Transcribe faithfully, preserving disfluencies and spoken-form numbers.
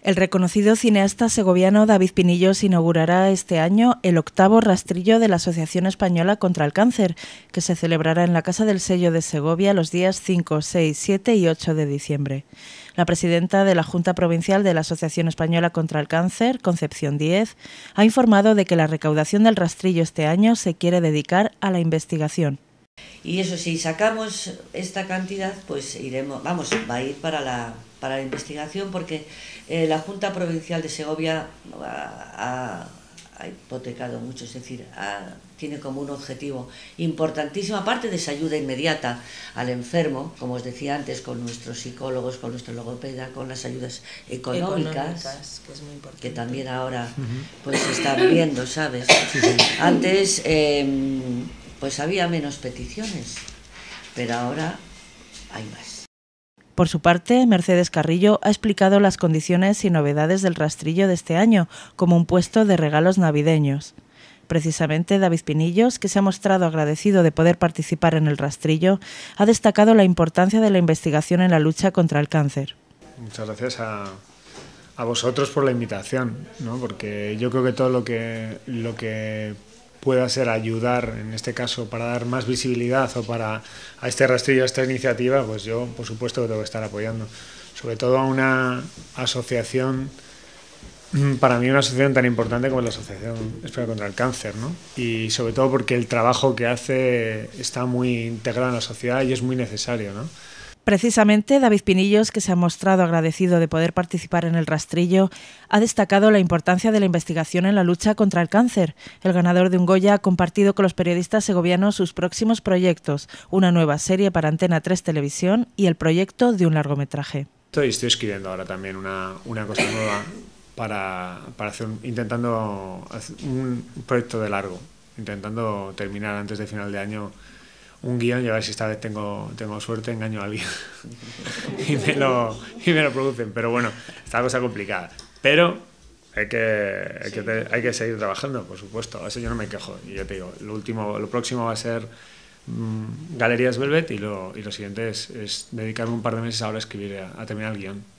El reconocido cineasta segoviano David Pinillos inaugurará este año el octavo rastrillo de la Asociación Española contra el Cáncer, que se celebrará en la Casa del Sello de Segovia los días cinco, seis, siete y ocho de diciembre. La presidenta de la Junta Provincial de la Asociación Española contra el Cáncer, Concepción Díez, ha informado de que la recaudación del rastrillo este año se quiere dedicar a la investigación. Y eso, si sacamos esta cantidad, pues iremos, vamos, va a ir para la, para la investigación, porque eh, la Junta Provincial de Segovia ha, ha, ha hipotecado mucho, es decir, ha, tiene como un objetivo importantísimo, aparte de esa ayuda inmediata al enfermo, como os decía antes, con nuestros psicólogos, con nuestro logopeda, con las ayudas económicas, económicas que, es muy importante, que también ahora pues se están viendo, ¿sabes? Sí, sí. Antes eh, pues había menos peticiones, pero ahora hay más. Por su parte, Mercedes Carrillo ha explicado las condiciones y novedades del rastrillo de este año, como un puesto de regalos navideños. Precisamente David Pinillos, que se ha mostrado agradecido de poder participar en el rastrillo, ha destacado la importancia de la investigación en la lucha contra el cáncer. Muchas gracias a, a vosotros por la invitación, ¿no? Porque yo creo que todo lo que, lo que pueda ser ayudar, en este caso, para dar más visibilidad o para a este rastrillo, a esta iniciativa, pues yo, por supuesto, que tengo que estar apoyando. Sobre todo a una asociación, para mí una asociación tan importante como la Asociación Española contra el Cáncer, ¿no? Y sobre todo porque el trabajo que hace está muy integrado en la sociedad y es muy necesario, ¿no? Precisamente, David Pinillos, que se ha mostrado agradecido de poder participar en el rastrillo, ha destacado la importancia de la investigación en la lucha contra el cáncer. El ganador de un Goya ha compartido con los periodistas segovianos sus próximos proyectos, una nueva serie para Antena tres Televisión y el proyecto de un largometraje. Estoy, estoy escribiendo ahora también una, una cosa nueva para, para hacer, un, intentando hacer un proyecto de largo, intentando terminar antes de final de año un guión y a ver si esta vez tengo, tengo suerte, engaño a alguien y, me lo, y me lo producen. Pero bueno, está la cosa complicada. Pero hay que, hay, que, hay que seguir trabajando, por supuesto. A eso yo no me quejo. Y ya te digo, lo, último, lo próximo va a ser mmm, Galerías Velvet y lo, y lo siguiente es, es dedicarme un par de meses ahora a escribir, a, a terminar el guión.